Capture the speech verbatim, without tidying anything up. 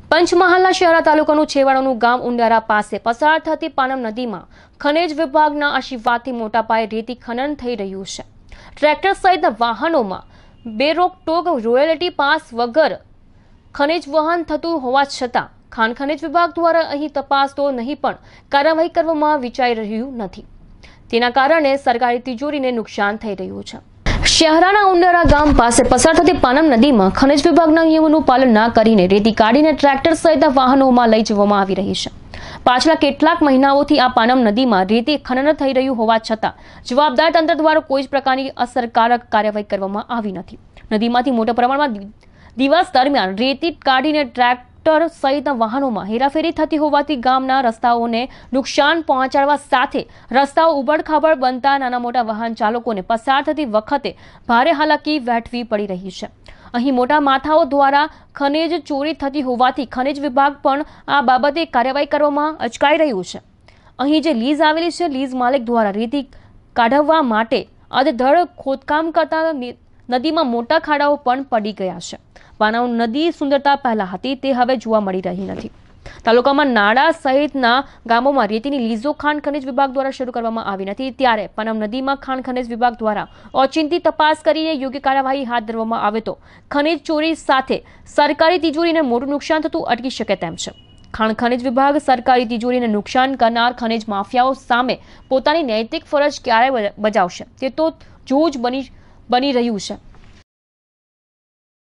પંચમહાલના શહેરા તાલુકાનું છેવાડાનું ગામ ઉંડારા પાસે પસાર થતી પાનમ નદીમાં ખનિજ વિભાગના આશીર્વાદથી મોટા પાયે રેતી ખનન થઈ રહ્યું છે। ટ્રેક્ટર સહિતના વાહનોમાં બેરોકટોક રોયલ્ટી પાસ વગર ખનિજ વહન થતું હોવા છતાં ખાણ ખનિજ વિભાગ દ્વારા અહીં તપાસ તો નહીં પણ કાર્યવાહી કરવામાં વિચારી રહ્યું નથી। તેના કારણે સરકારી તિજોરીને નુકસાન થઈ રહ્યું છે। શહેરાના ઉંડારા ગામ પાસે પસાર થતી પાનમ નદીમાં ખનિજ વિભાગના નિયમોનું પાલન ના કરીને રેતી કાઢીને ટ્રેક્ટર સહિતના વાહનોમાં લઈ જવામાં આવી રહી છે। પાછલા કેટલાક મહિનાઓથી આ પાનમ નદીમાં રેતી ખનન થઈ રહ્યું હોવા છતાં જવાબદાર તંત્ર દ્વારા કોઈ જ પ્રકારની અસરકારક કાર્યવાહી કરવામાં આવી નથી। નદીમાંથી મોટા પ્રમાણમાં દિવસ દરમિયાન રેતી કાઢીને ટ્રેક્ટર સહિતના વાહનોમાં હેરાફેરી થતી હોવાથી ગામના રસ્તાઓને નુકસાન પહોંચાડવા સાથે રસ્તાઓ ઉબડખાબડ બનતા નાના મોટા વાહન ચાલકોને પસાર થતી વખતે ભારે હાલાકી વેઠવી પડી રહી છે। અહીં મોટા માથાઓ દ્વારા ખનિજ ચોરી થતી હોવાથી ખનિજ વિભાગ પણ આ બાબતે કાર્યવાહી કરવામાં અચકાઈ રહ્યું છે। અહીં જે લીઝ આવેલી છે, લીઝ માલિક દ્વારા રેતી કાઢવવા માટે અધધડ ખોદકામ કરતા નદીમાં મોટા ખાડાઓ પણ પડી ગયા છે। પાનમ નદી સુંદરતા પહેલા હતી તે હવે જોવા મળી રહી નથી। તાલુકામાં નાડા સહિતના ગામોમાં રેતીની લીઝો ખાણ ખનિજ વિભાગ દ્વારા શરૂ કરવામાં આવી નથી, ત્યારે પાનમ નદીમાં ખાણ ખનિજ વિભાગ દ્વારા ઓચિંતી તપાસ કરીને યોગ્ય કાર્યવાહી હાથ ધરવામાં આવે તો ખનિજ ચોરી સાથે સરકારી તિજોરીને મોટું નુકસાન થતું અટકી શકે તેમ છે। ખાણ ખનિજ વિભાગ સરકારી તિજોરીને નુકસાન કરનાર ખનિજ માફિયાઓ સામે પોતાની નૈતિક ફરજ ક્યારે બજાવશે તે તો જોવું જ બની બની રહ્યું છે।